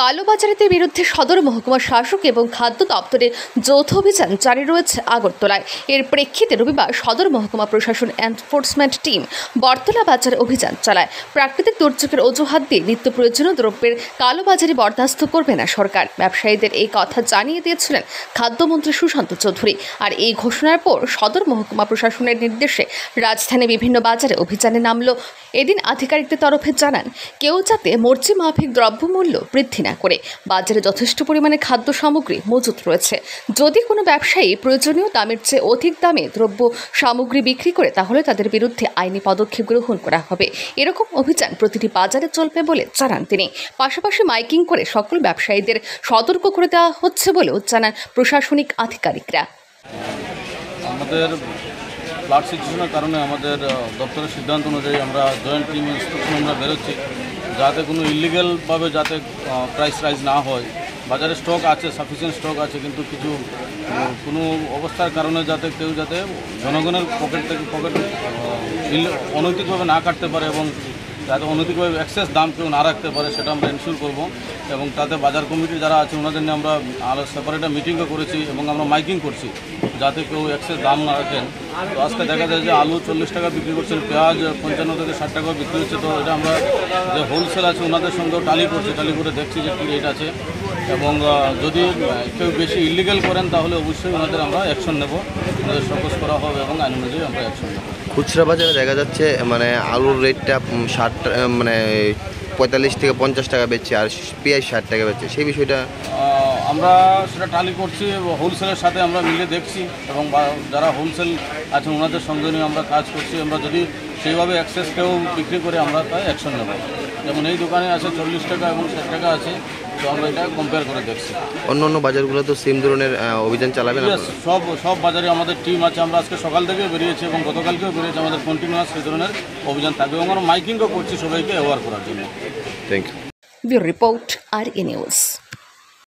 কালোবাজারিদের বিরুদ্ধে সদর মহকুমা শাসক এবং খাদ্য দপ্তরের যৌথ অভিযান জারি রয়েছে আগরতলায়। এর প্রেক্ষিতে রবিবার সদর মহকুমা প্রশাসন এনফোর্সমেন্ট টিম বটতলা বাজারে অভিযান চালায়। প্রাকৃতিক দুর্যোগের অজুহাত দিয়ে নিত্য প্রয়োজনীয় দ্রব্যের কালোবাজারি বরদাস্ত করবে না সরকার। ব্যবসায়ীদের এই কথা জানিয়ে দিয়েছিলেন খাদ্যমন্ত্রী সুশান্ত চৌধুরী। আর এই ঘোষণার পর সদর মহকুমা প্রশাসনের নির্দেশে রাজধানী বিভিন্ন বাজারে অভিযানে নামল। এদিন আধিকারিকদের তরফে জানান, কেউ যাতে মর্জি মাফিক দ্রব্যমূল্য বৃদ্ধি না করে বাজারে যথেষ্ট পরিমাণে খাদ্য সামগ্রী মজুত রয়েছে। যদি কোনো ব্যবসায়ী প্রয়োজনীয় দামের চেয়ে অধিক দামে দ্রব্য সামগ্রী বিক্রি করে তাহলে তাদের বিরুদ্ধে আইনি পদক্ষেপ গ্রহণ করা হবে। এরকম অভিযান প্রতিটি বাজারে চলবে বলে জানান তিনি। পাশাপাশি মাইকিং করে সকল ব্যবসায়ীদের সতর্ক করে দেওয়া হচ্ছে বলেও জানান প্রশাসনিক আধিকারিকরা। আমাদের ফ্লাড সিচুয়েশনের কারণে আমাদের দপ্তরের সিদ্ধান্ত অনুযায়ী আমরা জয়েন্ট টিম ইনস্ট্রাকশন আমরা বেরোচ্ছি যাতে কোনো ইলিগ্যালভাবে যাতে প্রাইস রাইজ না হয়। বাজারে স্টক আছে, সাফিসিয়েন্ট স্টক আছে, কিন্তু কোনো অবস্থার কারণে যাতে কেউ যাতে জনগণের পকেট অনৈতিকভাবে না কাটতে পারে এবং যাতে অনৈতিকভাবে এক্সেস দাম কেউ না রাখতে পারে সেটা আমরা এনশিওর করব। এবং তাতে বাজার কমিটির যারা আছে ওনাদের নিয়ে আমরা সেপারেট মিটিংও করেছি এবং আমরা মাইকিং করছি যাতে কেউ এক্সেস দাম না রাখেন। তো আজকে দেখা যায় যে আলু 40 টাকা বিক্রি করছেন, পেঁয়াজ 55 থেকে 60 টাকা বিক্রি হচ্ছে। তো এটা আমরা যে হোলসেল আছে ওনাদের সঙ্গেও টালি করে দেখছি যে কী রেট আছে। এবং যদি কেউ বেশি ইলিগ্যাল করেন তাহলে অবশ্যই ওনাদের আমরা অ্যাকশন নেব, ওনাদের শোকজ করা হবে এবং আইন অনুযায়ী আমরা অ্যাকশন নেব। খুচরা বাজারে দেখা যাচ্ছে মানে আলুর রেটটা 45 থেকে 50 টাকা বেচছে আর পেঁয়াজ 60 টাকা বেচছে, সেই বিষয়টা আমরা সেটা টালি করছি, হোলসেলের সাথে আমরা মিলে দেখছি এবং যারা হোলসেল আছে ওনাদের সঙ্গে নিয়ে আমরা কাজ করছি। আমরা যদি সেইভাবে অ্যাক্সেস কেউ বিক্রি করে আমরা তাই অ্যাকশন নেব। যেমন এই দোকানে আছে 40 টাকা এবং 60 টাকা আছে, তো আমরা এটা কম্পেয়ার করে দেখছি। অন্য বাজারগুলো তো সেম ধরনের অভিযান চালাবেন? সব বাজারে আমাদের টিম আছে। আমরা আজকে সকাল থেকেও বেরিয়েছি এবং গতকালকেও বেরিয়েছি। আমাদের কন্টিনিউয়াস সেই ধরনের অভিযান থাকবে এবং আমরা মাইকিংও করছি সবাইকে অ্যাওয়ার করার জন্য। Thank you. Bureau report, RE news.